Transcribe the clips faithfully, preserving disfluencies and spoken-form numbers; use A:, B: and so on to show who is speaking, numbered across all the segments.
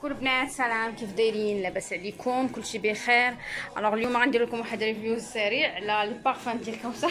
A: كل بنات سلام، كيف دايرين؟ لاباس عليكم؟ كلشي بخير. الوغ اليوم غندير لكم واحد ريفيو سريع على لي بارفان ديال كوثر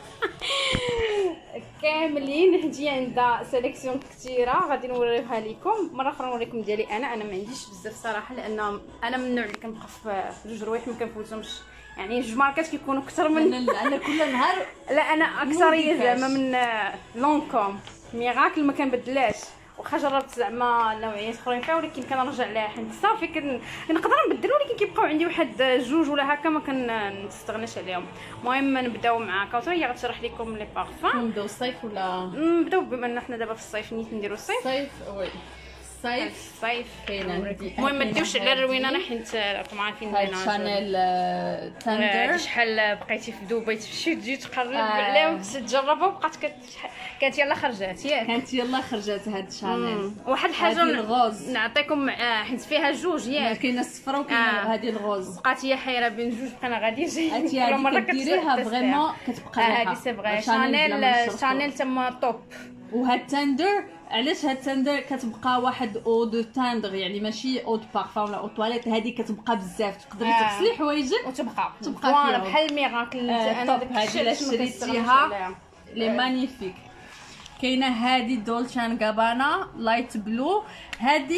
A: كاملين. حيت عندها سيليكسيون كثيره غادي نوريوها لكم. مره اخرى نوريكم ديالي انا انا ما عنديش بزاف صراحه، لان انا من النوع اللي كنبقى في جوج روايح ما كنفوتهمش. يعني جوج ماركات كيكونوا اكثر من
B: انا كل نهار
A: لا انا اكثريه زعما من لونكوم ميراكل ما كنبدلاش. واخا جربت زعما نوعيات اخرين فيها ولكن كنرجع لها حيت صافي كن... نقدر نبدل، ولكن كيبقاو عندي واحد جوج ولا هكا ما كنستغناش عليهم. المهم نبداو مع كوثر، هي غتشرح لكم لي بارفان.
B: نبداو الصيف ولا
A: نبداو بما ان حنا دابا في الصيف نيت نديرو الصيف.
B: الصيف وي الصيف
A: الصيف
B: كاين عندي.
A: المهم ما ديوش على الروينه انا حيت راكم عارفين
B: هاد شانيل تاندر.
A: شحال بقيتي في دبي تمشي تجي تقرب عليها وتجربها وبقات كانت يلا خرجات ياك
B: كانت يلا خرجات هاد شانيل.
A: واحد الحاجه
B: الغوز
A: نعطيكم حيت فيها جوج ياك،
B: كاينه الصفراء وكاينه هذه الغوز.
A: بقات هي حيره بين جوج بقينا غادي
B: انت هذه كديريها فريمون كتبقى ريحه.
A: هذه سي فغي شانيل شانيل تما توب.
B: وهاد تاندر علاش هاد تاندر كتبقى واحد او دو تاندر، يعني ماشي او دو بارفان ولا او تواليت. هادي كتبقى بزاف تقدري
A: آه.
B: تغسلي حوايجك
A: وتبقى
B: تبقى
A: فوالا بحال ميراكل.
B: آه
A: انا
B: داك الشيء اللي شريتيها لي مانيفيك. كاينه هادي دولتشان غابانا لايت بلو. هادي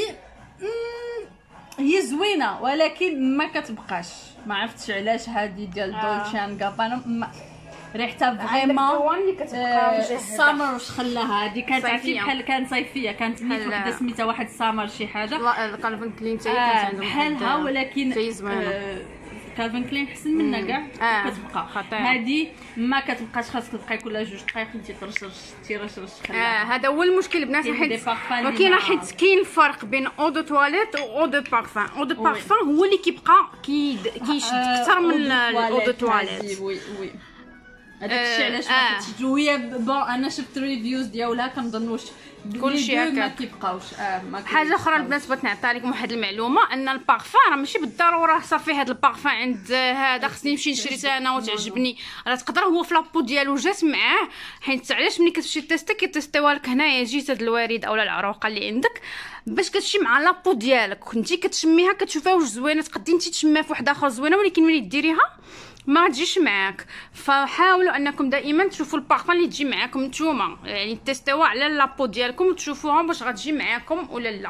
B: هي زوينه ولكن ما كتبقاش، ما عرفتش علاش. هادي ديال
A: آه.
B: دولتشان غابانا ريحتها فريمون السامر. واش خلاها هادي كانت عرفتي بحال كانت صيفيه، كانت نيت وحده سميتها واحد سامر شي حاجه.
A: لا كالفين كلين حتى هي
B: آه
A: كانت عندهم
B: بحالها ولكن
A: آه
B: كالفين كلين حسن منها كاع.
A: آه.
B: كتبقى
A: خطير.
B: هادي ما كتبقاش، خاصك تبقاي كل جوج دقائق انت ترشرش تيرشرش
A: اه هذا هو المشكل البنات. حيت
B: ما
A: كاين حيت كاين فرق بين او دو تواليت و او دو بارفان. او دو بارفان هو اللي كيبقى كي كيشد اكثر من الاو دو تواليت.
B: وي وي هذاك الشيء علاش ما كتجويه. بون انا شفت ريفيوز ديالها كنظن واش
A: كلشي هكا
B: ما كيبقاوش. اه ما
A: حاجه اخرى البنات بغيت نعطي لكم واحد المعلومه، ان البارفان راه ماشي بالضروره صافي هذا البارفان عند هذا خصني نمشي نشري انا وتعجبني. راه تقدر هو في لابو ديالو جات معاه. حيت علاش ملي كتمشي تيستي كيتيستيوها لك هنايا جيت هاد الوريد اولا العروقه اللي عندك باش كتمشي مع لابو ديالك. كنتي كتشميها كتشوفها واش زوينه، تقدري انت تشميها في واحده اخرى زوينه ولكن ملي ديريها ما تجيش معاك. فحاولوا انكم دائما تشوفوا البارفان اللي تجي معاكم نتوما، يعني تيستيوها على لابو ديالكم وتشوفوها واش غتجي معاكم ولا لا.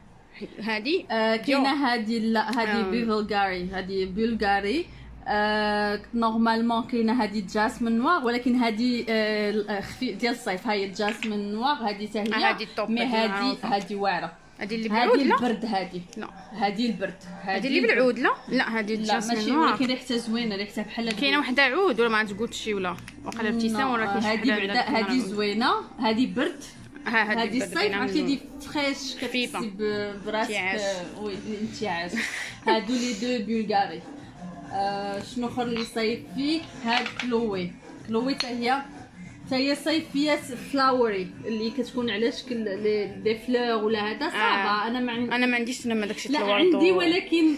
A: هذه
B: آه كاينه هذه لا هذه آه. بلغاري هذه بلغاري. آه نورمالمون كاينه هذه جاسمين نوار، ولكن هذه آه خفي ديال الصيف. هاي الجاسمين نوار هذه حتى هي
A: هذه الطوب.
B: مي هذه هذه واعره.
A: هذه اللي بالعود لا
B: البرد هذه
A: لا
B: هذه البرد
A: هذه اللي بالعود لا لا هذه
B: الجاسمين نوار ولكن ريحتها زوينه، ريحتها بحال
A: كاينه وحده عود ولا ما تقولش شي ولا وقيلا ابتسام ولا كاين
B: هذه بعدا هذه زوينه. هذه برد.
A: ها
B: هذه الصيف عرفتي دي فريش كتحسي براسك وي الانتعاش. هادو لي دو بلغاري. آه شنو اخر اللي صيفي؟ هاد كلوي. كلوي حتى هي حتى هي صيفيه فلاوري اللي كتكون على شكل لي فلور ولا هذا صعبه. آه. انا ما عندي
A: انا ما عنديش انا داكشي
B: لا عندي ولكن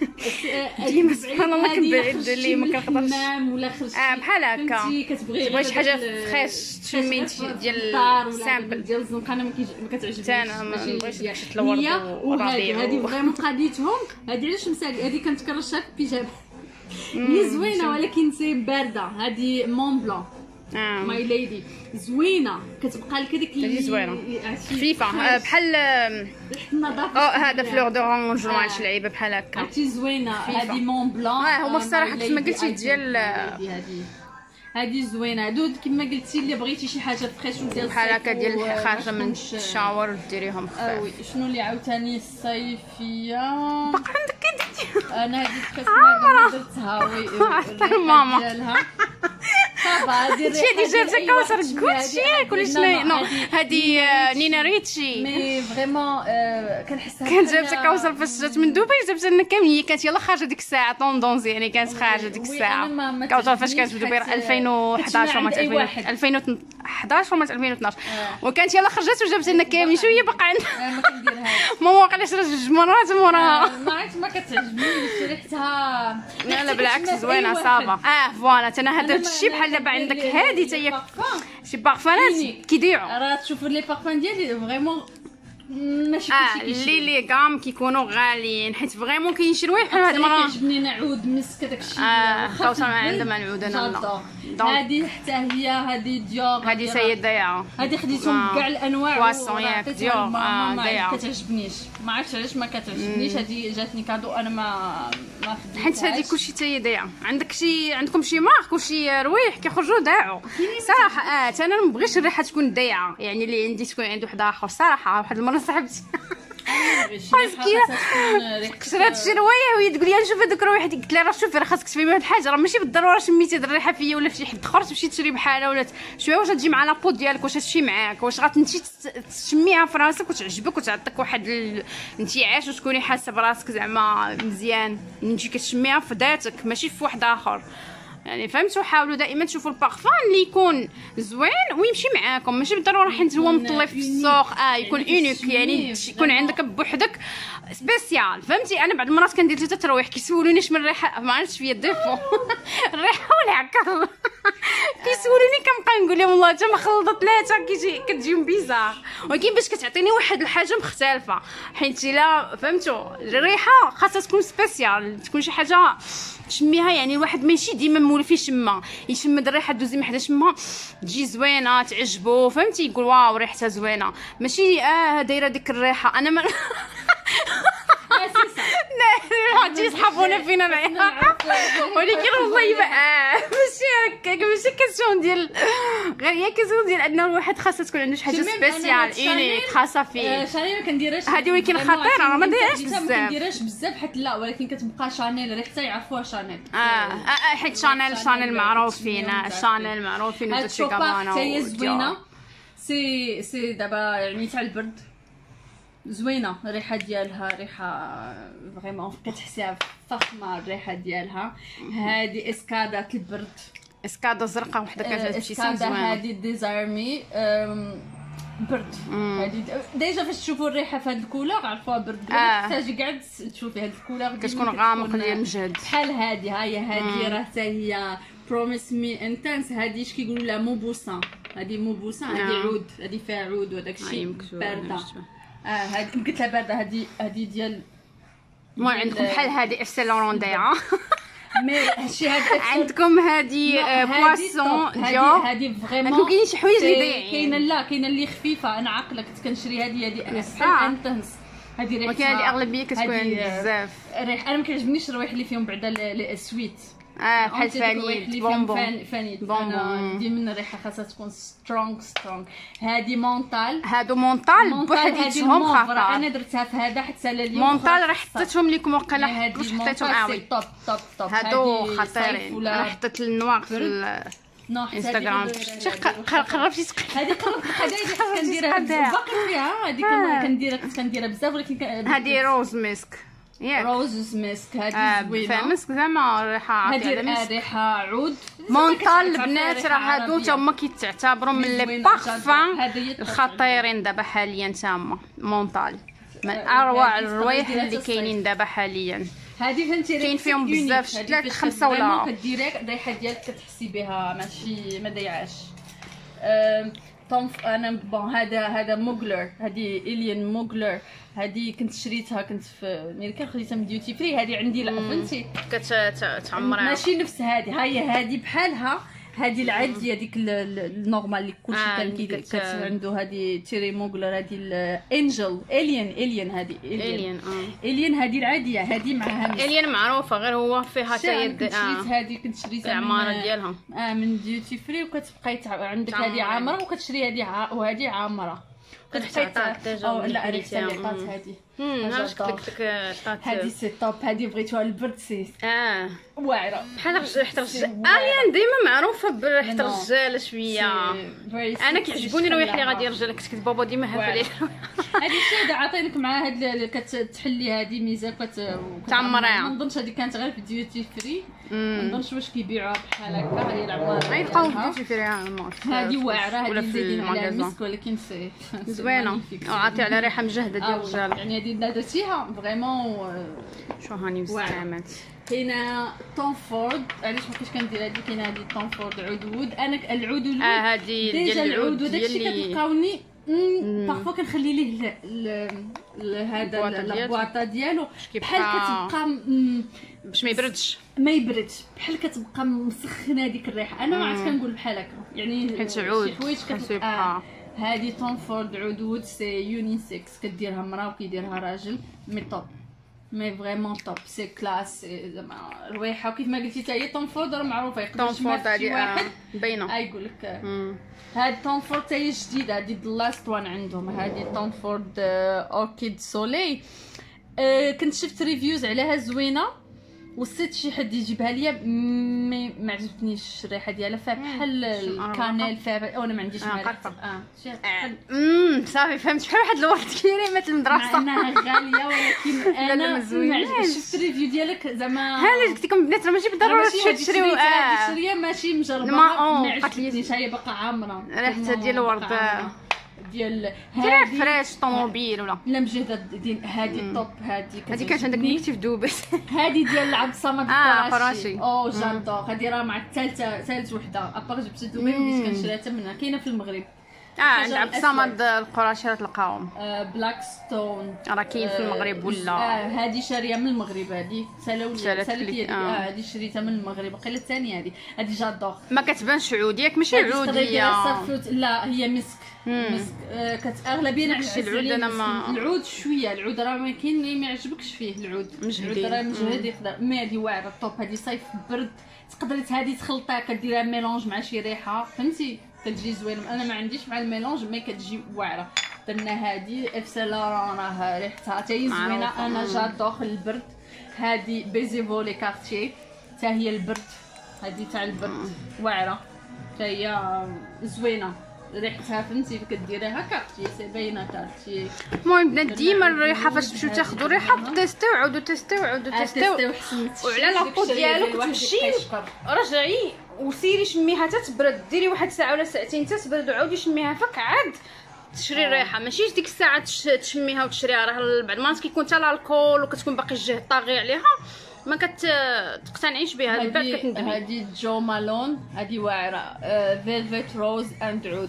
A: ديما سبحان الله كنبعد اللي ما كنقدرش
B: ولا خرجتي
A: اه بحال هكا
B: كتبغي
A: تبغي شي حاجه فريش تشمي انت ديال سامبل
B: ديال الزنقه. انا ما كتعجبنيش
A: انا ما نبغيش داكشي الورد
B: والربيع. هذه فريمون قاديتهم. هذه علاش مسالي هذه كنتكرشها في بيجامه. هي زوينه ولكن سي بارده. هذه مون بلون
A: اه
B: ماي ليدي زوينه كتبقى لك هذيك
A: اللي زوينه خفيفه بحال
B: ريحه النظافه.
A: اه هذا فلور دورانج ولا شي لعيبه بحال هكا.
B: عرفتي زوينه. هذه مون بلون.
A: اه هما الصراحه كيف ما قلتي ديال
B: هذه هذه زوينه. هادو كيما قلتي اللي بغيتي شي حاجه فريش وديال
A: بحال هكا ديال خارجه من الشاور ديريهم خفاف.
B: اه وي شنو اللي عاوتاني الصيفيه
A: باقا عندك كدير.
B: انا هذيك كاس ما درتها وي
A: ماما
B: ديالها صافا. هذه
A: هادشي اللي جابتها كوثر كلشي ياك ولا شنو؟ نو هذه نينا ريتشي
B: مي فريمون كنحسها
A: كانت جابتها كوثر فاش جات من دبي جابتها لنا كامل. هي كانت يلاه خارجه ديك الساعه طوندونز، يعني كانت خارجه ديك الساعه كوثر فاش كانت في دبي ألفين وحداش ولا ألفين وحداش ولا ألفين واثناش وكانت يلاه خرجت وجابت لنا كامل. شويه باقا عندنا
B: ما كنديرهاش
A: ماما واقيلا شرات جوج مرات موراها.
B: ما عرفت ما كتعجبنيش ريحتها.
A: لا لا بالعكس زوينه صافا. اه فوالا انا هذا الشيء بحال دابا عندك هذه حتى هي شي بارفانات كيضيعوا.
B: راه تشوف لي بارفان ديالي فريمون ماشي
A: اه
B: كلشي
A: اللي لي غام كيكونوا غاليين، حيت فريمون كاين شي روايح بحال هاد المره
B: كيعجبني نعود مسك داكشي
A: اه خاصه عندما نعود انا لا.
B: هادي حتى هي هادي ديور،
A: هادي سيدة
B: هادي خديتهم كاع الانواع
A: بواسون ياك ديور
B: ما
A: ضيعه
B: كتعجبنيش، ما عرفتش علاش ما كتعجبنيش. هادي جاتني كادو انا ما ما خديتهاش
A: حيت هادي كلشي تيضيع. عندك شي عندكم شي مارك وشي روايح كيخرجوا ضاعوا صراحه. اه انا ما بغيتش الريحه تكون ضايعه، يعني اللي عندي تكون عند واحد اخر صراحه. واحد المره صاحبتي مسكينه كسرات شي روايح وهي تقول لي شوف هذوك الروايح، قلت لها راه شوفي راه خاصك تفهمي واحد الحاجه، راه ماشي بالضروره شميتي هاد الريحه فيا ولا في شي حد اخر تمشي تشري بحالها ولا شويه واش غتجي مع لابو ديالك، واش تمشي معاك، واش غتمشي تشميها في راسك وتعجبك وتعطيك واحد الانتعاش وتكوني حاسه براسك زعما مزيان ملي تجي كتشميها في ذاتك ماشي في واحد اخر. يعني فهمتوا؟ حاولوا دائما تشوفوا البارفان اللي يكون زوين ويمشي معاكم، ماشي بالضروره حيت هو مطلي في السوق اه يكون اونيك، يعني يكون عندك بوحدك سبيسيال. فهمتي؟ انا بعض المرات كندير ثلاثه ترويح كيسولوني اش من الريحه، ما عرفتش فيا ديفو الريحه والعكر كيسولوني كنبقى نقول لهم والله حتى ما خلطت ثلاثه كيجي كتجيهم بيزار، ولكن باش كتعطيني واحد الحاجه مختلفه. حيت الا فهمتوا الريحه خاصها تكون سبيسيال، تكون شي حاجه تشميها، يعني الواحد ماشي ديما مولف يشمها، يشم هاد الريحه دوزي من حدا شمها تجي زوينه تعجبو. فهمتي؟ يقول واو ريحتها زوينه، ماشي اه دايره ديك الريحه. انا ما لا يسحبونا فينا الريحه، ولكن والله اه ماشي هكاك، ماشي كيسيون ديال غير هي كيسيون ديال ان الواحد خاصها تكون عنده شي حاجه سبيسيال اونيك خاصه فيه.
B: شانيل ما كنديرهاش
A: هادي ولكن خطيره، راه ما دايرهاش
B: بزاف، ما
A: بزاف
B: كنديرهاش بزاف حيت لا، ولكن كتبقى شانيل ريحتها يعرفوها شانيل.
A: اه اه حيت شانيل شانيل معروفين، شانيل معروفين
B: ودوتشي غابانا حتى هي زوينه. سي سي دابا يعني تاع البرد زوينه الريحه ديالها، ريحه فريمون كتحسيها فخمه الريحه ديالها. هادي اسكادا البرد،
A: اسكادا زرقاء وحده كتمشي
B: اسكادا
A: زوينه.
B: هادي ديزايرمي برد. هادي ديجا فاش تشوفوا الريحه في هاد الكولور عرفوها برد، تحتاجي كاع تشوفي هاد الكولور
A: كتكون غامق ديال الجهد
B: بحال هادي. ها هي هادي راه حتى هي بروميس مي انتنس. هادي اش كيقولوا لها موبوسان، هادي موبوسان، هادي عود، هادي فيها عود وداك الشيء بارده. اه هادي قلت لها بارده، هادي هادي ديال
A: المهم عندكم بحال هادي اف سي لورون ضايعه
B: مي هادشي هاد
A: عندكم هادي بواسون ديور.
B: هادي فريمون
A: عندكم كاين شي حوايج اللي ضايعين،
B: كاينه لا كاينه اللي خفيفه. انا عاقله كنت كنشري هادي هادي بحال انتنس. هادي ريحتها
A: ولكن هادي اغلبيه كتكون بزاف
B: ريح. انا ما كيعجبنيش الروايح اللي فيهم بعدا سويت
A: اه بحال فانيل بونبون
B: فانيل بونبون. دي من الريحه خاصها تكون سترونغ سترونغ. هادي مونطال،
A: هادو مونطال بوحديتهم خطر.
B: انا درتها في هذا حتى اليوم
A: مونطال راه حطيتهم لكم وقيلا حطيتوش حطيتهم عاوي
B: توب توب توب.
A: هادو خطيرين. راه حطيت النوار في الانستغرام. قربتي
B: هادي قربت هادي كنديرها باقي فيها. هادي كنديرها كنت كنديرها بزاف، ولكن
A: هادي روز مسك ياك
B: روز مسك. هادي زوينه
A: فمسك زعما ريحه
B: هادي ريحه عود.
A: مونطال البنات راه هادو تا هما كيتعتبروا من لي بارفان الخطيرين دابا حاليا. تما مونطال من اروع الروايح اللي كاينين دابا حاليا.
B: هادي فهمتي
A: كاين فيهم بزاف، ثلاث خمسه ولا
B: كديري الريحه ديالك كتحسي بها ماشي ما ضيعاش. طونف انا بون هذا هذا موغلر، هذه الين موغلر. هذه كنت شريتها كنت في ملي كان خديتها من ديوتي فري. هذه عندي لا فهمتي
A: كتعمرها
B: ماشي نفس هذه. هاي هذه بحالها، هذه العاديه ديك النورمال اللي كلشي كان كيدير عنده. هذه تيري موغلر، هذه الانجل الين الين هذه
A: الين
B: اه الين هذه العاديه. هذه معها
A: الين معروفه غير هو فيها حتى يد.
B: كنت شريت هذه كنت شريتها
A: العماره ديالها
B: اه من ديوتي فري. وكتبقاي عندك هذه عامره وكتشري هذه وهذه عامره. كتبقاي لا ريحه اللي عطات هذه
A: علاش قلت لك
B: هذه سي توب. هذه بغيتوها البرد سي
A: اه
B: واعره
A: بحال ريحه الرجال. الين ديما معروفه بريحه الرجال شويه. انا كيعجبوني الروايح اللي غادي الرجال. كنت كنت بابا ديما هاف عليه
B: هذه الشيء عاطينك مع هاد كتحلي هذه ميزه
A: كتعمريها.
B: ما نظنش هذه كانت غير في ديوتي فري. ما نظنش واش كيبيعوها بحال هكا. هي العماره
A: غيلقاو في ديوتي فري.
B: هذه واعره، هذه زايدين عليها المسك، ولكن سي
A: زوينه وعاطي على ريحه مجهده ديال الرجال.
B: يعني هذه درتيها فريمون
A: شو هاني مستعملت.
B: كاينه طون فورد. علاش ما كنتش كندير هذه؟ كاينه هذه طون فورد عود. انا العود
A: اه هذه ديال
B: العود وداكشي كتلقاوني بارفو كنخلي ليه هذا البواطه ديالو بحال كتبقى
A: باش ما يبردش
B: ما يبردش بحال كتبقى مسخنه هذيك الريحه. انا ما عرفت كنقول بحال هكا يعني
A: حيت عود
B: شي حوايج كتبقى. هذه توم فورد عود سي يونيسكس، كديرها مرا وكيديرها راجل، مي توب مي فريمون توب، سي كلاس زعما رويحه. وكيف ما قلتي حتى هي توم فورد راه معروفه، يقدر شي واحد
A: باينه
B: يقول لك هاد توم فورد حتى هي جديده، هادي ذا لاست وان عندهم، هادي توم فورد اوركيد سولي. أه كنت شفت ريفيوز عليها زوينه، وصيت شي حد يجيبها ليا مي ما عجبتنيش الريحه ديالها، فيها بحال الكانيل، فيها انا ما عنديش مالك. اه
A: امم صافي فهمت، بحال واحد الورد كريمه المدرسه.
B: انها غاليه ولكن انا شفت الريفيو ديالك زعما
A: ها اللي قلت لكم البنات راه ماشي بالضروره تشريو.
B: اه شريه ماشي مجربه، ما عجبتنيش، هي باقا عامره
A: ريحتها ديال الورد
B: ديال
A: هادي فريش طوموبيل ولا
B: لا مجهده ديال هادي الطوب. هادي
A: هادي كانت عندك نيكتيف دوبس.
B: هادي ديال العبد الصمد
A: اه فراشي
B: او جادور. هادي راه مع الثالثه ثالث وحده ابار جبت دبي وليت كنشريها حتى منها، كاينه في المغرب.
A: اه عند عبد الصمد القراشي راه تلقاهم.
B: آه بلاك ستون
A: راه كاين في المغرب ولا
B: اه هادي شاريه من المغرب، هادي سالوا سالت اه هادي شريتها من المغرب. وقيله الثانيه هادي هادي جادور،
A: ما كتبانش عود ياك ماشي عود هي
B: لا هي مسك مسك. آه كت اغلبيه نعس
A: العود. انا ما
B: العود شويه، العود راه ما كاين اللي ما يعجبكش فيه العود، العود راه مجهد يقدر. مي هادي واعره الطوب، هادي صيف برد تقدري هادي تخلطيها كديرها ميلونج مع شي ريحه فهمتي كتجي زوينه. انا ما عنديش مع الميلونج مي كتجي واعره. درنا هادي اف سي لوران راه ريحتها حتى هي زوينه، انا جادوغ البرد. هادي بيزي فولي كارتيي حتى هي البرد، هادي تاع البرد واعره حتى هي زوينه ريحتها فهمتي كديريها كارتيي سي باينه كارتيي.
A: المهم بنات ديما الريحه فاش تمشيو تاخذوا ريحه تيستيو عاودوا تيستيو عاودوا تيستيو وعلى لابو ديالو تمشي رجعي وسيري شميها حتى تبرد، ديري واحد ساعه ولا ساعتين حتى تبرد وعاودي شميها فك عاد تشري الريحه. ماشي ديك الساعه تشميها وتشريها، راه بعد ما كيكون حتى الكول وكتكون باقي الجهد طاغي عليها ما كتقتنعيش بها. من بعد كتندمي.
B: هادي جو مالون هادي واعره، فيلفيت روز اند عود.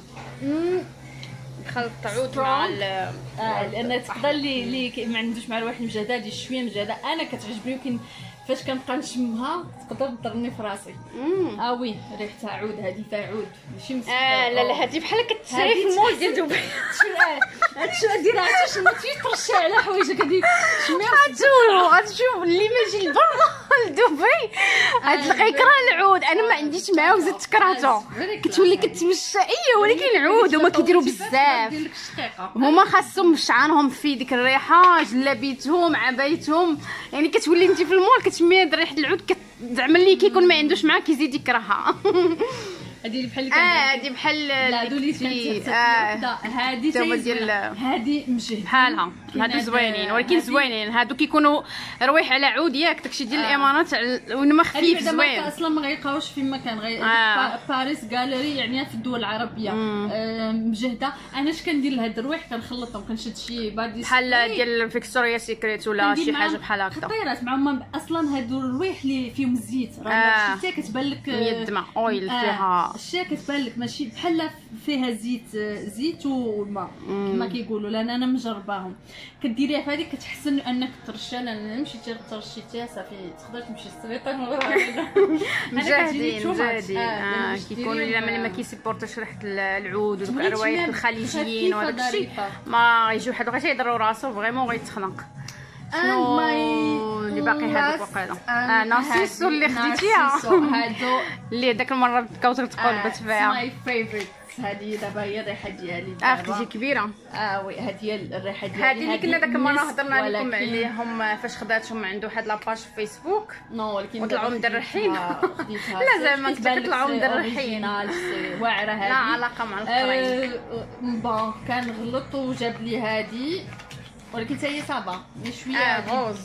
A: خلط عود مع
B: اه لان تقدر لي اللي ما عندوش مع الواحد مجهده، هادي شويه مجهده انا كتعجبني، ولكن فاش كنبقى نشمها تقدر تضرني في راسي. اه وي ريحتها عود، هادي فيها عود ماشي مسكره.
A: اه لا لا هادي بحال كتسري في المول ديال دبي.
B: هادشي ديرها حتى شميتي ترشي على حوايجك هادي شميها.
A: غتشوفوا غتشوف اللي ماجي لبرا لدبي هاد الغيكره العود انا ما عنديش معاه وزدت كرهته. كتولي كتمشى اي ولكن العود هما كيديروا بزاف، هما خاصهم بشعانهم في ديك الريحه، جلابيتهم عبايتهم، يعني كتولي انت في المول كتشمي ريحه العود زعما اللي كيكون ما عندوش معاه كيزيد يكرهها.
B: هادي بحال
A: اه هادي بحال
B: اللي اه هادي ديال هادي مجهد
A: بحالها. هادو زوينين ولكن زوينين، هادو كيكونوا روايح على عود ياك داكشي ديال الامانات وانما خفيف زوين.
B: اصلا ما غيلقاوش فيما كان غير آه. باريس غاليري يعني في الدول العربيه آه مجهده. انا اش كندير لهاد الروايح كنخلطهم، كنشد شي بادي
A: بحال ديال فيكتوريا سيكريت ولا شي حاجه بحال هكا
B: خطيرات معهم. اصلا هادو الروايح اللي فيهم الزيت راه
A: آه.
B: شتي كتبان لك
A: ميدمه اويل فيها
B: الشيء كتبان لك ماشي بحال فيها زيت زيت والماء كما كيقولوا، لان انا مجرباهم. كديريها في هذيك كتحسن انك ترشى. انا مشيتي ترشيتيها صافي تقدر تمشي للسبيطار من غير
A: مجاهدين مجاهدين اه كيكونوا الا ما كيسيبورتوش ريحه العود ودوك الروايح الخليجيين وهذاك الشيء ما يجي واحد غير تيضروا راسو فريمون غيتخنق. شنو اللي باقي هذاك وقيله اه نارسيسو اللي خديتيها
B: هادو
A: اللي داك المره الكوثر تقلبت فيها
B: ماي فيفورت. هذه دابا هي الريحه ديالي
A: اه خديتي كبيره.
B: اه وي هذه هي الريحه ديالي.
A: هذه اللي كنا داك المره هضرنا لكم عليهم فاش خداتهم عنده واحد لاباج في فيسبوك
B: نو ولكن
A: وطلعوا مدرحين.
B: لا
A: زعما كتطلعوا مدرحين
B: واعره هذه
A: لا علاقه مع الاخرين.
B: بون كان غلط وجاب لي هذه ولكن حتى هي صافا شويه
A: اه غوز.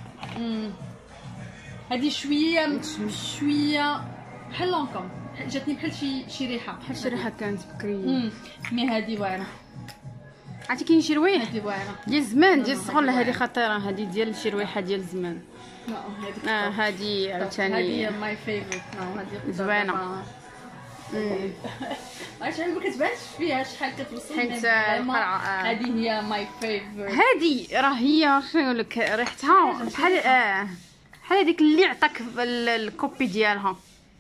B: هذه شويه شويه بحال لونكم، جاتني بحال شي شي ريحه
A: بحال شي ريحه كانت بكري.
B: مي هذه واعره.
A: عرفتي كاين شي روايح
B: هذه واعره
A: ديال زمان ديال الصغر، هذه خطيره، هذه ديال شي روايحه ديال زمان.
B: لا هذيك
A: اه هذه عاوتاني
B: هذه ماي فيفورت. هذه
A: زوينه.
B: عرفتي ما كتبانش فيها شحال كتوصل،
A: حيت
B: هذه هي ماي فيفورت.
A: هذه راه هي شنو نقول لك ريحتها بحال اه بحال هذيك اللي عطاك الكوبي ديالها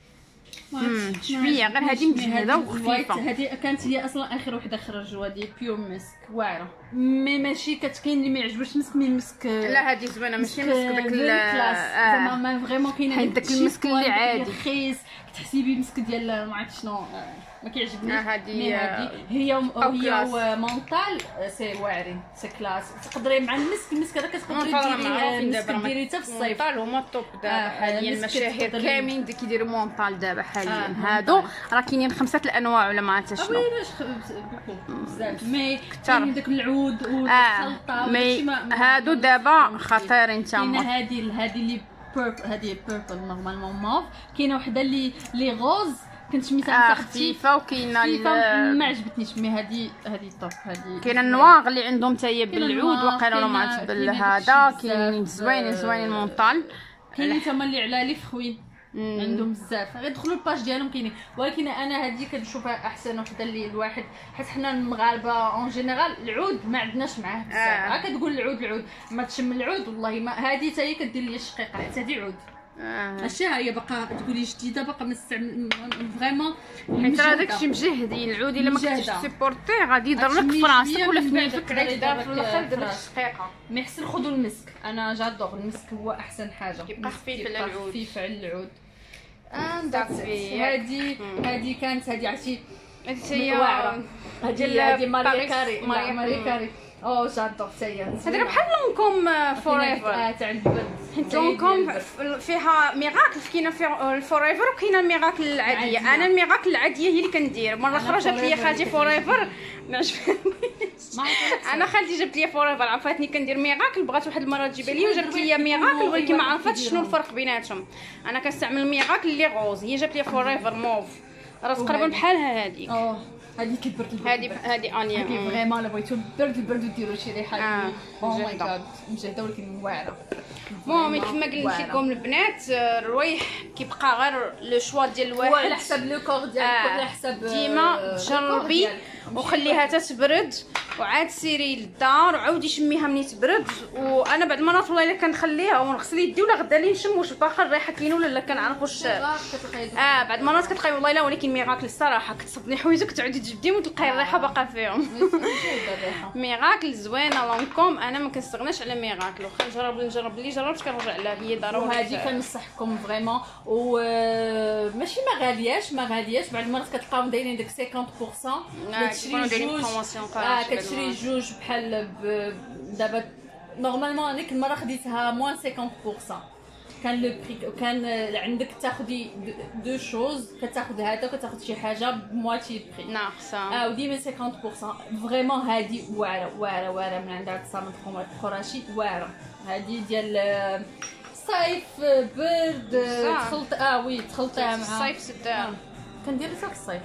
A: شويه، غير هذه مجهده وخفيفه.
B: هذه كانت هي اصلا اخر وحده خرجوا، هذه بيور مسك واعره، مي ماشي كتكاين اللي ما يعجبوش مسك من المسك.
A: لا هذه زوينه ماشي مسك داك
B: زعما ما فريمون كاين
A: حيت داك المسك اللي عادي
B: رخيص كتحسي به مسك ديال ما عرفت شنو ما كيعجبنيش.
A: هذه
B: هي هي ومونطال سي واعرين سي كلاس، تقدري مع المسك المسك هذا كتقدري ديري ديري حتى في الصيف.
A: مونطال هما الطوب دابا حاليا، المشاهير كاملين كيديروا مونطال دابا حاليا. هادو راه كاينين خمسه الانواع ولا ما عرفتش شنو
B: بزاف، مي كاين داك العود والخلطه
A: مي هادو دابا خطيرين تما.
B: كاينه هذه هذه اللي بيربل، هذه بيربل نورمالمون موف، كاينه وحده اللي اللي غوز كنت سميتها
A: آه خفيفه، وكاينه
B: ما عجبتنيش مي هذه هذه طوب. هذه
A: كاينه النواغ اللي عندهم حتى هي بالعود وقالوا ما عرفت بالهذا، كاينين زوينين زوينين المونطال.
B: كاينين تما اللي على لي فخوي عندهم بزاف، غيدخلوا الباج ديالهم كاينين، ولكن انا هذه كنشوفها احسن وحده اللي الواحد، حيت حنا المغاربه اون جينيرال العود ما عندناش معاه بزاف. ها آه. كتقول العود العود ما تشم العود والله ما، هذه حتى هي كدير لي الشقيقه حتى هذه عود. ماشي ها هي باقا تقولي جديده باقا ما نستعمل فريمون،
A: حيت راه داكشي مجهدين. العود الا ما كنتيش سيبورتي غادي يضر لك في راسك ولا في نيفك، غادي دار في الاخر دير لك الشقيقه.
B: مي حسن خذوا المسك، انا جادور المسك هو احسن حاجه،
A: كيبقى خفيف على العود،
B: خفيف على العود. هذه هذه كانت هذه عرفتي
A: هذه هي
B: واعره، هذه هذه ماريا كاري ماريا كاري او جادور حتى هي.
A: هذه بحال لونكوم فورايفر
B: تاع البرد،
A: حيت لونكوم فيها ميراكل، كاينه فيها الفورايفر وكاينه الميراكل العاديه. انا الميراكل العاديه هي اللي كندير. مره اخرى جات لي خالتي فورايفر ما عجبنيش، انا خالتي جابت لي فورايفر عرفتني كندير ميراكل، بغات واحد المره تجيب لي وجابت لي ميراكل، ولكن ما عرفتش شنو الفرق بيناتهم. انا كنستعمل ميراكل اللي غوز، هي جابت لي فورايفر موف، راه تقريبا بحالها هذيك.
B: هذه كبرت
A: هذه هذه انيا
B: هذه فريمون الا بغيتو البرد البرد وديروا شي ريحه. او ماي جاد مجهده ولكن واعره.
A: المهم كما قلت لكم البنات، الروايح كيبقى غير لو شوا ديال الواحد
B: على حسب لو كور ديالك، على حسب
A: ديما تجربي وخليها تتبرد وعاد سيري للدار وعاودي شميها ملي تبرد. وانا بعد المرات والله الا كنخليها ونغسل يدي ولا غدا لي نشم واش باقا الريحه كاينه ولا لا، كنعرف واش اه بعد المرات كتلقاي والله الا، ولكن ميراكل الصراحه كتصبني حوايجك تعاودي تجبديهم وتلقاي الريحه باقا فيهم. ميراكل زوينه لونكوم، انا ما كنستغناش على ميراكل، واخا نجرب نجرب اللي جربت كنرجع على هي ضروري.
B: وهذه كنصحكم فريمون، وماشي ما غالياش ما غالياش بعد المرات كتلقاو دايرين داك خمسين بالمية كتشري جوج اه كتشري جوج بحال دابا نورمالمون. هذيك المره خديتها موان خمسين بالمية كان لو بري، كان عندك تاخدي دو شوز، كتاخد هذا وكتاخد شي حاجه بمواتي بري
A: ناقصه.
B: اه وديما خمسين بالمية فريمون. هذه واعره واعره واعره من عند هاد الصامت قراشي واعره. هذه ديال صيف برد تخلط اه وي تخلطيها مع
A: الصيف سدها
B: كندير حتى في الصيف.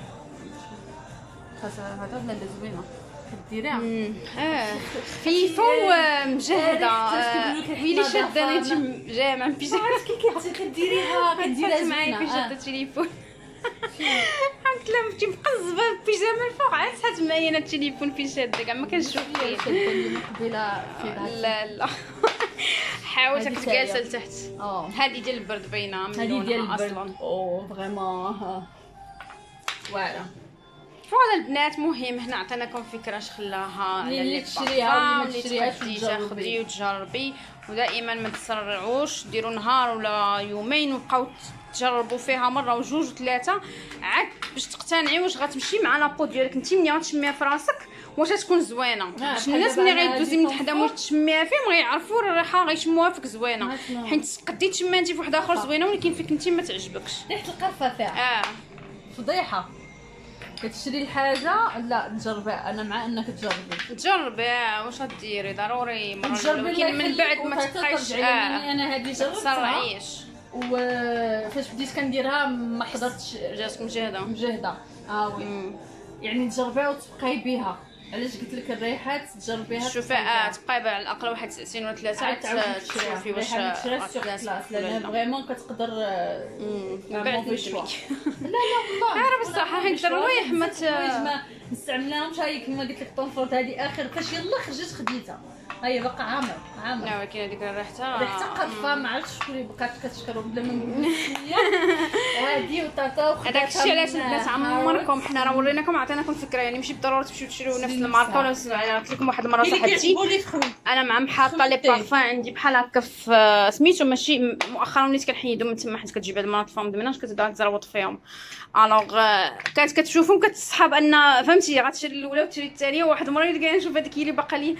B: هذا لا زوينه كديريها
A: اه خفيفه ومجهده. ويلي شاده انت جايه مع البيجامه
B: كي كديريها كديريها
A: معايا في شاده التليفون. قلت لها متي مقزبه البيجامه الفوق عاد شحال معايا التليفون فين شاده كاع ما كنشوف فيه.
B: قبيله
A: لا لا حاولت كنت جالسه لتحت.
B: اه
A: هذه ديال البرد باينه من
B: هذه ديال
A: لونها
B: البرد
A: اصلا.
B: او فريمون واعره.
A: فوالا البنات مهم هنا عطيناكم فكره اش خلاها
B: اللي تشريها واللي ما
A: تشريهاش تاخدي وتجربي. ودائما ما تسرعوش، ديروا نهار ولا يومين وبقاو تجربوا فيها مره وجوج وثلاثه عاد باش تقتنعي واش غتمشي مع لابو ديالك انت ملي غتشميها في راسك واش تكون زوينه. باش الناس ملي غيدوزي من حدا واش تشميها فيهم غيعرفوا الريحه غيشموها فيك زوينه، حيت قدي تشميها انت فواحد اخر زوينه ولكن فيك انت ما تعجبكش
B: ريحه القرفه فيها. اه فضيحه. كتشري الحاجه لا تجربيها. انا مع انك تجربي
A: تجربي واش غديري ضروري مره ولكن من بعد ما تبقايش.
B: اه انا هذه جربتها وفاش بديت كنديرها ما حضرتش
A: جاتك مجهده
B: مجهده اه وي يعني تجربيها وتبقاي بها علاش قلت لك الريحات تجربيها
A: شوفي اه تقريبا على الاقل واحد ساعتين ولا ثلاثه عاد تشوفي واش
B: كلاس لان فريمون كتقدر
A: بعد
B: لا لا والله
A: انا بصراحه حيت الروايح ما
B: ما نستعملهمش. هاي كما قلت لك طونفورت هذه اخر فاش يلا خرجت خديتها هي باقا عامر عامر.
A: لا ولكن هذيك ريحتها
B: ريحتها قرفه ما عرفتش شكون اللي بقات كتشكروا بلا ما نقول شويه هذه وطاطا وخداتها.
A: هذاك الشيء علاش البنات عمركم حنا راه وريناكم عطيناكم فكره يعني ماشي بالضروره تمشيو تشريو نفس الماركه ولا نفس. قلت لكم واحد المره صاحبتي انا مع محاطه لي بارفان عندي بحال هكا في سميتو ماشي مؤخرا وليت كنحيدهم من تما حيت كتجيب هاد المرات فهم دمناش كتبدا تزروط فيهم. الوغ كانت كتشوفهم كتصحاب ان فهمتي غتشري الاولى وتشري الثانيه. واحد المره اللي كاين نشوف هذيك اللي باقا لي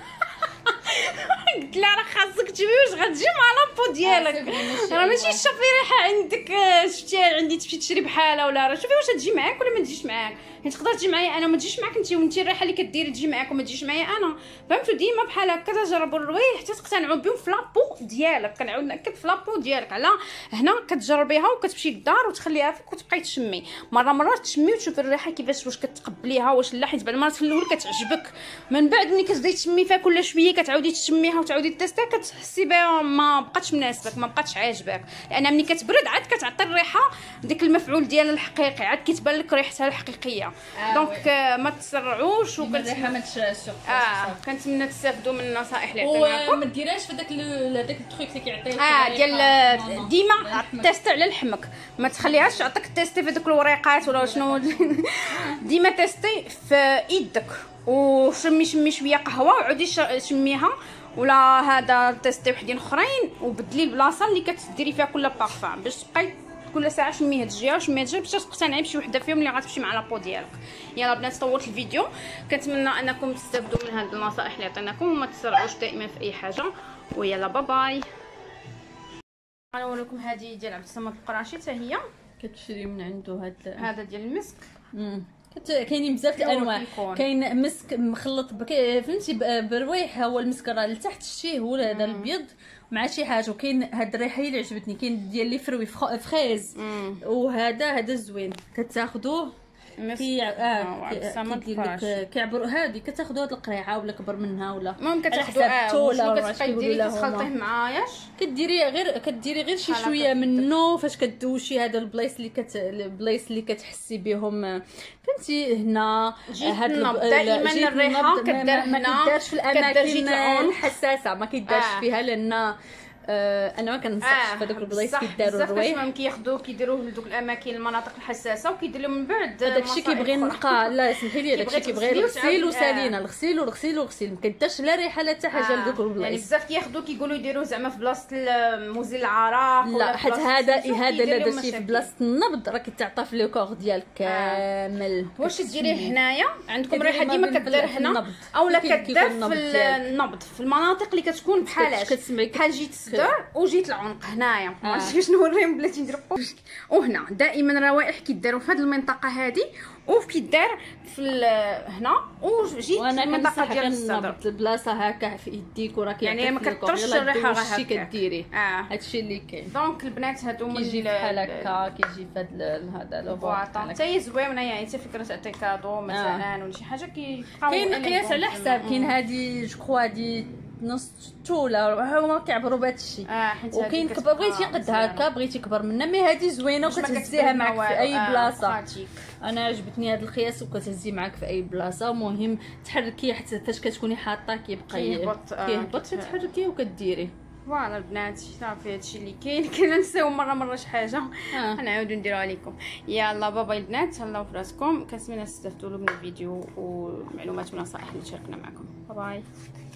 A: قلت لها راه خاصك تجيبي واش غتجي مع لابو ديالك راه ماشي شوفي ريحه عندك شفتيها عندي تمشي تشري بحالها ولا راه شوفي واش تجي معاك ولا ما تجيش معاك. حيت تقدر تجي معايا انا وما تجيش معاك انت وانت الريحه اللي كديري تجي معاك وما تجيش معايا انا. فهمتوا ديما بحال هكا تجربوا الروايح حتى تقتنعوا بهم في لابو ديالك. كنعاود ناكد في لابو ديالك على هنا كتجربيها وكتمشي للدار وتخليها فيك وتبقاي تشمي مره مره تشمي وتشوفي الريحه كيفاش واش كتقبليها واش لا. حيت بعد المرات في الاول كتعجبك من بعد ملي كتبداي تشمي فيها كل شويه كتعاودي تشميها وتعاودي تيستيها كتحسي بها ما بقاتش مناسبك ما بقاتش عاجباك. لان ملي كتبرد عاد كتعطي الريحه ديك المفعول ديالها الحقيقي عاد كتبان لك ريحتها الحقيقيه.
B: آه
A: دونك ما تسرعوش
B: الريحه ما تشربش.
A: اه كنتمنى تستافدوا من النصائح اللي عطيناكم
B: وما ديرهاش في داك هذاك التروك اللي كيعطيك
A: اه ديال ديما تيست على لحمك ما تخليهاش تعطيك تيستي في دوك الوريقات ولا شنو. ديما تيستي في يدك وشمي شمي شويه قهوه وعودي شميها ولا هذا تيستي وحدين اخرين وبدلي البلاصه اللي كتديري فيها كل بارفان باش تبقاي كل ساعه شمي هاد الجهه وشمي هاد الجهه باش تقتنعي بشي وحده فيهم اللي غتمشي مع لابو ديالك. يلا بنات طولت الفيديو كنتمنى انكم تستافدوا من هاد النصائح اللي عطيناكم وما تسرعوش دائما في اي حاجه. ويلا باي باي. غنوريكم هذه ديال عبد الصمد القراشي حتى هي
B: كتشري من عنده هاد
A: هذا ديال المسك.
B: امم كاينين بزاف الانواع. كاين مسك مخلط بك فهمتي بروايح هو المسك راه لتحت شتيه هو هذا الابيض مع شي حاجه. وكاين هاد الريحه اللي عجبتني كاين ديال لي فروي فريز وهذا هذا زوين كتاخذوه كي اه كيعبر هذه كتاخذوا هاد القريعه ولا كبر منها ولا
A: المهم كتاخذوا اه
B: ولا
A: كتبقاي تخلطيه مع ياش
B: كديري غير كديري غير شي شويه منه فاش كدوشي هذا البلايص اللي كت البلايص اللي كتحسي بهم فهمتي هنا.
A: هاد دائما الريحه كدار هنا
B: ما كدارش في الاماكن الحساسه ما كيدارش آه. فيها لان آه انا ما كنصحش في هذوك البلايص كيداروا الروايح
A: بزاف كياخذوه كيديروه لدوك الاماكن المناطق الحساسه وكيديروا من بعد
B: هذاك الشيء كيبغي نقى. لا سمحي لي هذاك الشيء كيبغي الغسيل وسالينا الغسيل والغسيل والغسيل ما كدارش لا ريحه لا حتى حاجه لدوك البلايص.
A: يعني بزاف كياخذوه كيقولوا يديروه زعما في بلاصه المزيل العراق
B: لا حيت هذا هذا لا داكشي في بلاصه النبض راه كيتعطى في لو كور ديالك كامل.
A: واش ديريه هنايا عندكم ريحه ديما كدار هنا اولا كدار في النبض في المناطق اللي كتكون بحالاش بحال جيت الصدر وجيت العنق هنايا ما عرفتش كيفاش نوريهم بلاتي ندير وهنا دائما الروائح كيداروا في هذه المنطقه هذه وكيدار في هنا وجيت المنطقه ديال الصدر
B: البلاصه هكا في يديك وراه
A: يعني ما كتطرش الريحه غير
B: هكا كديري
A: اه
B: هادشي اللي كاين.
A: دونك البنات هادو من
B: كيجي بحال هكا كيجي في هذا لو
A: فوالا حتى هي زوينه يعني حتى فكره تعطي كادو مثلا ولا شي حاجه كيبقاو
B: كاين قياس على حساب. كاين هذه جو كخوا هذه نص طوله هما كيعبروا بهذا الشيء
A: اه
B: وكاين كبر بغيتي قد هكا بغيتي كبر منها مي هذه زوينه وكتهزيها معك في اي بلاصه. آه انا عجبتني هذا القياس وكتهزي معك في اي بلاصه. مهم تحركيه حتى فاش كتكوني حاطاه كيبقى
A: كيهبط
B: كيهبط تحركيه وكديري.
A: فوالا البنات صافي هادشي اللي كاين كننساو مره مره شي حاجه غنعاودو نديروها لكم. يلا بابا البنات تهلاو في راسكم كنتمنى تستافدوا من الفيديو والمعلومات والنصائح اللي شاركنا معكم. باي باي.